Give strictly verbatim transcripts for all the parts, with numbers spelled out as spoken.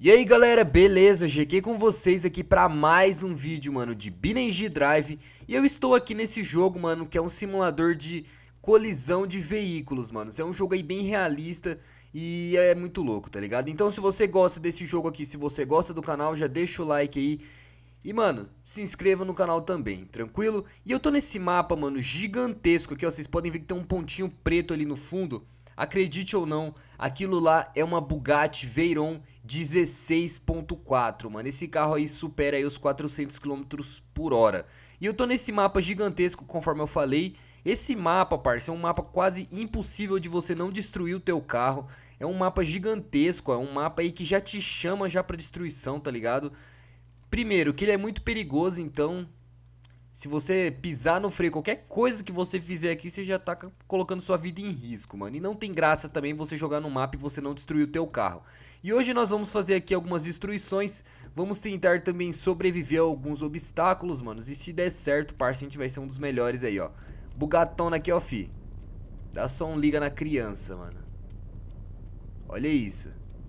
E aí galera, beleza? G K com vocês aqui pra mais um vídeo, mano, de BeamNG Drive. E eu estou aqui nesse jogo, mano, que é um simulador de colisão de veículos, mano. É um jogo aí bem realista e é muito louco, tá ligado? Então se você gosta desse jogo aqui, se você gosta do canal, já deixa o like aí. E, mano, se inscreva no canal também, tranquilo? E eu tô nesse mapa, mano, gigantesco aqui, ó. Vocês podem ver que tem um pontinho preto ali no fundo. Acredite ou não, aquilo lá é uma Bugatti Veyron dezesseis ponto quatro, mano. Esse carro aí supera aí os quatrocentos quilômetros por hora. E eu tô nesse mapa gigantesco, conforme eu falei. Esse mapa, parça, é um mapa quase impossível de você não destruir o teu carro. É um mapa gigantesco, é um mapa aí que já te chama já pra destruição, tá ligado? Primeiro, que ele é muito perigoso, então... se você pisar no freio, qualquer coisa que você fizer aqui, você já tá colocando sua vida em risco, mano. E não tem graça também você jogar no mapa e você não destruir o teu carro. E hoje nós vamos fazer aqui algumas destruições. Vamos tentar também sobreviver a alguns obstáculos, mano. E se der certo, parça, a gente vai ser um dos melhores aí, ó. Bugatona aqui, ó, fi. Dá só um liga na criança, mano. Olha isso.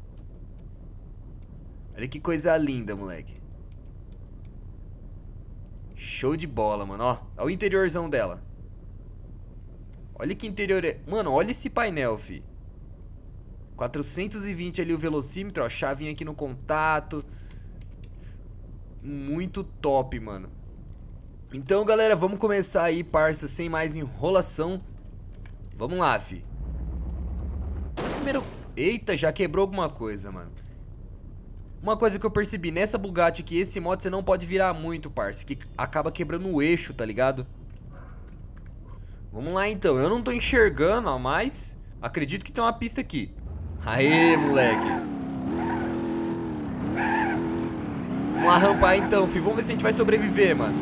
Olha que coisa linda, moleque. Show de bola, mano, ó. Olha o interiorzão dela. Olha que interior é. Mano, olha esse painel, fi. quatrocentos e vinte ali o velocímetro, ó. Chavinha aqui no contato. Muito top, mano. Então, galera, vamos começar aí, parça, sem mais enrolação. Vamos lá, fi. Primeiro... eita, já quebrou alguma coisa, mano. Uma coisa que eu percebi nessa Bugatti aqui, esse modo você não pode virar muito, parça, que acaba quebrando o eixo, tá ligado? Vamos lá então, eu não tô enxergando, ó, mas acredito que tem uma pista aqui. Aê, moleque. Vamos lá rampar então, filho, vamos ver se a gente vai sobreviver, mano.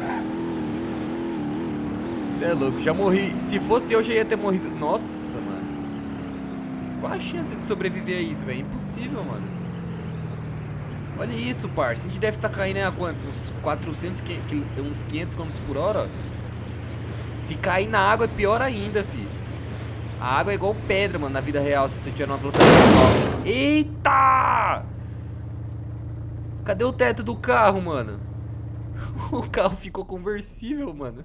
Cê é louco, já morri. Se fosse eu, já ia ter morrido. Nossa, mano. Qual a chance de sobreviver a isso, velho? Impossível, mano. Olha isso, parça. A gente deve estar tá caindo, né, a quantos? Uns quatrocentos, uns quinhentos quilômetros por hora. Se cair na água é pior ainda, fi. A água é igual pedra, mano, na vida real, se você tiver numa velocidade alta. Eita! Cadê o teto do carro, mano? O carro ficou conversível, mano.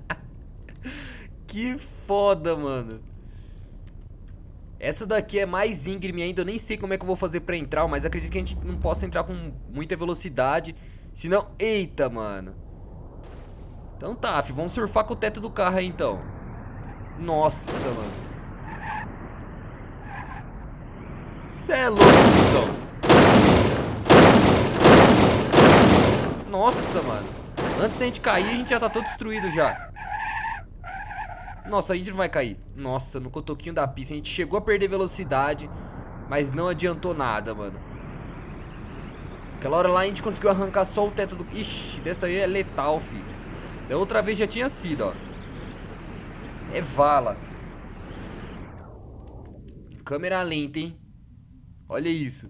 Que foda, mano. Essa daqui é mais íngreme ainda, eu nem sei como é que eu vou fazer pra entrar, mas acredito que a gente não possa entrar com muita velocidade, senão... eita, mano. Então tá, filho, vamos surfar com o teto do carro aí, então. Nossa, mano. Cê é louco, tiozão. Nossa, mano. Antes da gente cair, a gente já tá todo destruído já. Nossa, a gente não vai cair. Nossa, no cotoquinho da pista a gente chegou a perder velocidade, mas não adiantou nada, mano. Aquela hora lá a gente conseguiu arrancar só o teto do... ixi, dessa aí é letal, filho. Da outra vez já tinha sido, ó. É vala. Câmera lenta, hein. Olha isso.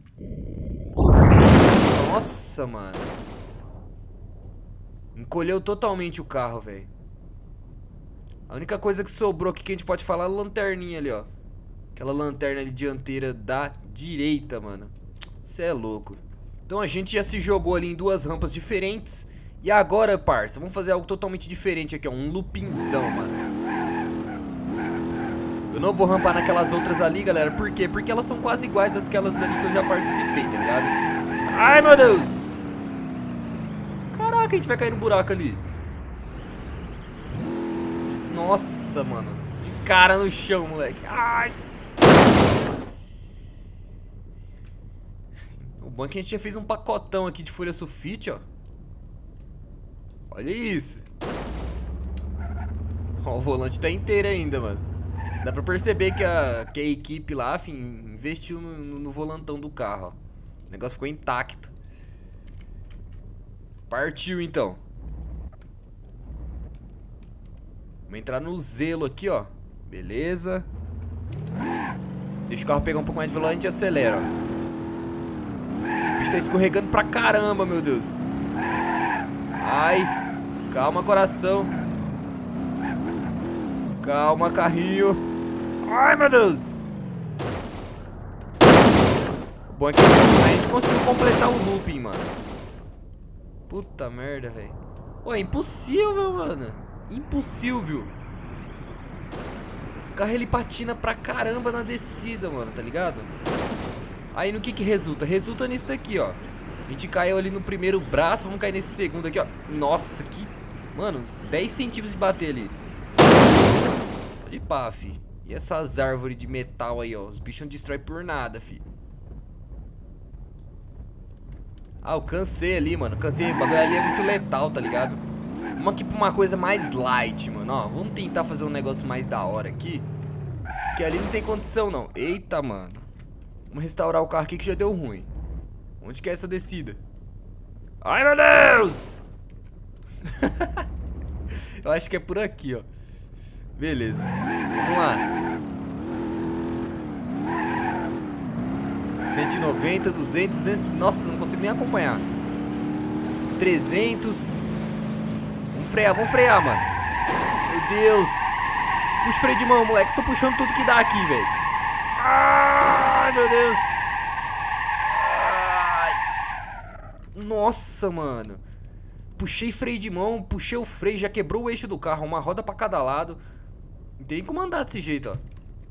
Nossa, mano. Encolheu totalmente o carro, velho. A única coisa que sobrou aqui que a gente pode falar é a lanterninha ali, ó. Aquela lanterna ali dianteira da direita, mano. Cê é louco. Então a gente já se jogou ali em duas rampas diferentes. E agora, parça, vamos fazer algo totalmente diferente aqui, ó. Um loopingzão, mano. Eu não vou rampar naquelas outras ali, galera. Por quê? Porque elas são quase iguais àquelas ali que eu já participei, tá ligado? Ai, meu Deus! Caraca, a gente vai cair no buraco ali. Nossa, mano. De cara no chão, moleque. Ai. O bom é que a gente já fez um pacotão aqui de folha sulfite, ó. Olha isso. Ó, o volante tá inteiro ainda, mano. Dá pra perceber que a, que a equipe lá, enfim, investiu no, no, no volantão do carro, ó. O negócio ficou intacto. Partiu, então. Vamos entrar no zelo aqui, ó. Beleza. Deixa o carro pegar um pouco mais de velocidade e a gente acelera, ó. O bicho tá escorregando pra caramba, meu Deus. Ai. Calma, coração. Calma, carrinho. Ai, meu Deus. Bom é que a gente conseguiu completar o looping, mano. Puta merda, velho. Pô, é impossível, mano. Impossível. O carro ele patina pra caramba na descida, mano, tá ligado? Aí no que que resulta? Resulta nisso daqui, ó. A gente caiu ali no primeiro braço, vamos cair nesse segundo aqui, ó. Nossa, que... Mano, dez centímetros de bater ali. Pode pá, fi. E essas árvores de metal aí, ó. Os bichos não destroem por nada, fi. Ah, eu cansei ali, mano. Cansei. O bagulho ali é muito letal, tá ligado? Vamos aqui pra uma coisa mais light, mano. Ó, vamos tentar fazer um negócio mais da hora aqui. Que ali não tem condição, não. Eita, mano. Vamos restaurar o carro aqui que já deu ruim. Onde que é essa descida? Ai, meu Deus! Eu acho que é por aqui, ó. Beleza. Vamos lá. cento e noventa, duzentos, duzentos... Nossa, não consigo nem acompanhar. trezentos. Vamos frear, vamos frear, mano. Meu Deus. Puxa o freio de mão, moleque. Tô puxando tudo que dá aqui, velho. Ai, meu Deus. Ai. Nossa, mano. Puxei freio de mão, puxei o freio, já quebrou o eixo do carro. Uma roda pra cada lado. Não tem como andar desse jeito, ó.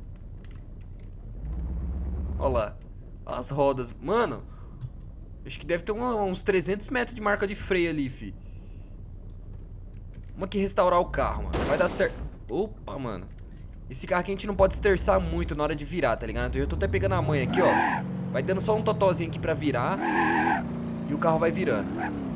Ó lá. As rodas. Mano, acho que deve ter uma, uns trezentos metros de marca de freio ali, fi. Vamos aqui restaurar o carro, mano. Vai dar certo. Opa, mano. Esse carro aqui a gente não pode esterçar muito na hora de virar, tá ligado? Eu tô até pegando a manha aqui, ó. Vai dando só um totozinho aqui pra virar. E o carro vai virando.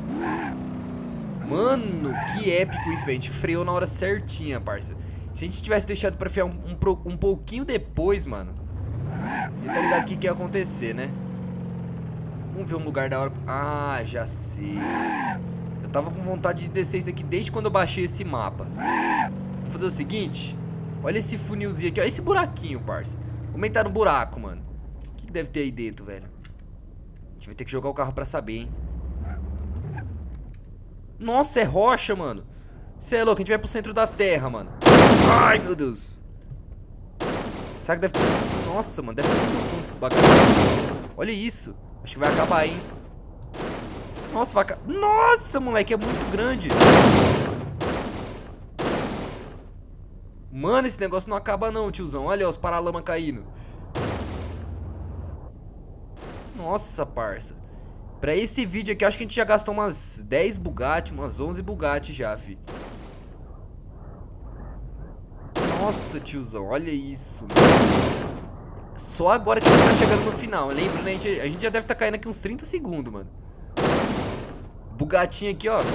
Mano, que épico isso, velho. A gente freou na hora certinha, parça. Se a gente tivesse deixado pra frear um, um, um pouquinho depois, mano, e tá ligado o que, que ia acontecer, né? Vamos ver um lugar da hora. Ah, já sei. Eu tava com vontade de descer isso aqui desde quando eu baixei esse mapa. Vamos fazer o seguinte. Olha esse funilzinho aqui, olha esse buraquinho, parça. Vamos entrar no buraco, mano. O que, que deve ter aí dentro, velho? A gente vai ter que jogar o carro pra saber, hein? Nossa, é rocha, mano. Cê é louco, a gente vai pro centro da terra, mano. Ai, meu Deus. Será que deve ter... Nossa, mano, deve ser muito fundo esse bagaço. Olha isso. Acho que vai acabar, hein. Nossa, vai acabar. Nossa, moleque, é muito grande. Mano, esse negócio não acaba não, tiozão. Olha ó, os paralamas caindo. Nossa, parça. Pra esse vídeo aqui, acho que a gente já gastou umas dez Bugatti, umas onze Bugatti já, fi. Nossa, tiozão, olha isso, mano. Só agora que a gente tá chegando no final. Lembra, né? A gente, a gente já deve estar tá caindo aqui uns trinta segundos, mano. Bugatinho aqui, ó.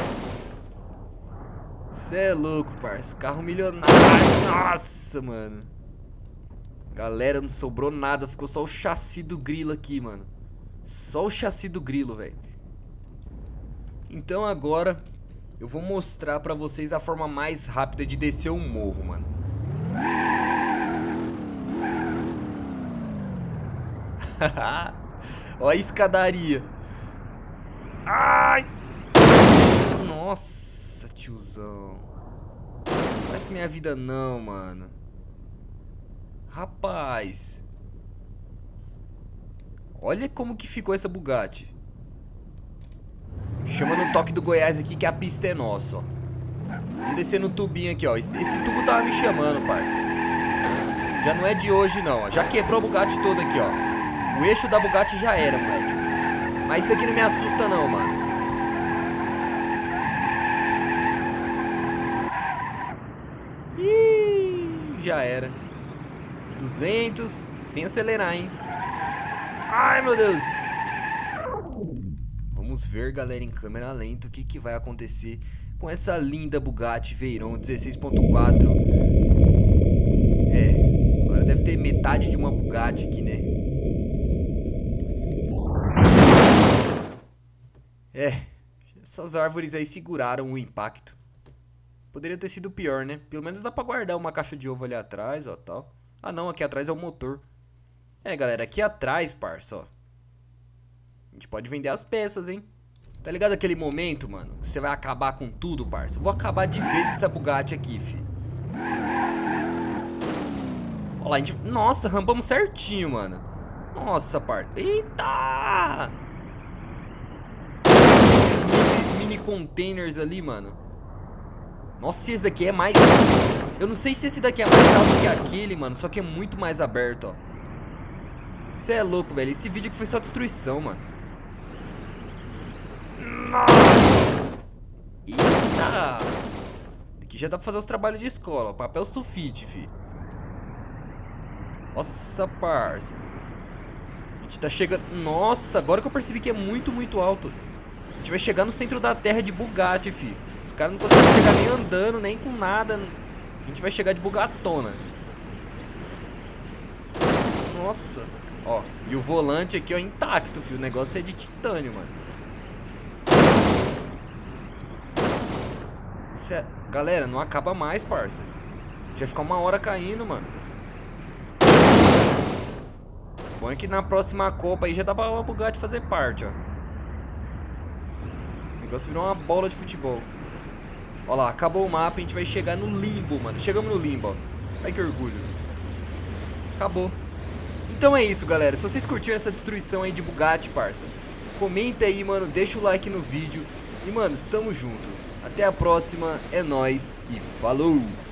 Cê é louco, parça. Carro milionário. Nossa, mano. Galera, não sobrou nada. Ficou só o chassi do grilo aqui, mano. Só o chassi do grilo, velho. Então agora eu vou mostrar pra vocês a forma mais rápida de descer um morro, mano. Olha a escadaria. Ai! Nossa, tiozão. Não faz pra minha vida não, mano. Rapaz. Olha como que ficou essa Bugatti. Chama no toque do Goiás aqui que a pista é nossa, ó. Vamos descer no tubinho aqui, ó. Esse, esse tubo tava me chamando, parça. Já não é de hoje não, ó. Já quebrou a Bugatti toda aqui, ó. O eixo da Bugatti já era, moleque. Mas isso aqui não me assusta não, mano. Ih, já era. duzentos, sem acelerar, hein. Ai, meu Deus. Vamos ver, galera, em câmera lenta o que, que vai acontecer com essa linda Bugatti Veyron dezesseis ponto quatro. É, agora deve ter metade de uma Bugatti aqui, né? É, essas árvores aí seguraram o impacto. Poderia ter sido pior, né? Pelo menos dá pra guardar uma caixa de ovo ali atrás, ó, tal. Ah não, aqui atrás é o motor. É, galera, aqui atrás, parça, ó. A gente pode vender as peças, hein? Tá ligado aquele momento, mano, que você vai acabar com tudo, parça? Vou acabar de vez com essa Bugatti aqui, fi. Ó lá, a gente... Nossa, rampamos certinho, mano. Nossa, par... Eita! Esses mini, mini containers ali, mano. Nossa, esse daqui é mais... Eu não sei se esse daqui é mais alto que aquele, mano. Só que é muito mais aberto, ó. Cê é louco, velho. Esse vídeo aqui foi só destruição, mano. Nossa! Eita! Aqui já dá pra fazer os trabalhos de escola, ó. Papel sulfite, fi. Nossa, parça. A gente tá chegando... Nossa, agora que eu percebi que é muito, muito alto. A gente vai chegar no centro da terra de Bugatti, fi. Os caras não conseguem chegar nem andando, nem com nada. A gente vai chegar de bugatona. Nossa. Ó, e o volante aqui, ó, intacto, fi. O negócio é de titânio, mano. Cê... Galera, não acaba mais, parça. A gente vai ficar uma hora caindo, mano. Bom é que na próxima Copa aí já dá pra Bugatti fazer parte, ó. O negócio virou uma bola de futebol. Ó lá, acabou o mapa, a gente vai chegar no limbo, mano. Chegamos no limbo, ó. Ai, que orgulho. Acabou. Então é isso, galera. Se vocês curtiram essa destruição aí de Bugatti, parça, comenta aí, mano. Deixa o like no vídeo. E, mano, estamos junto. Até a próxima. É nóis e falou!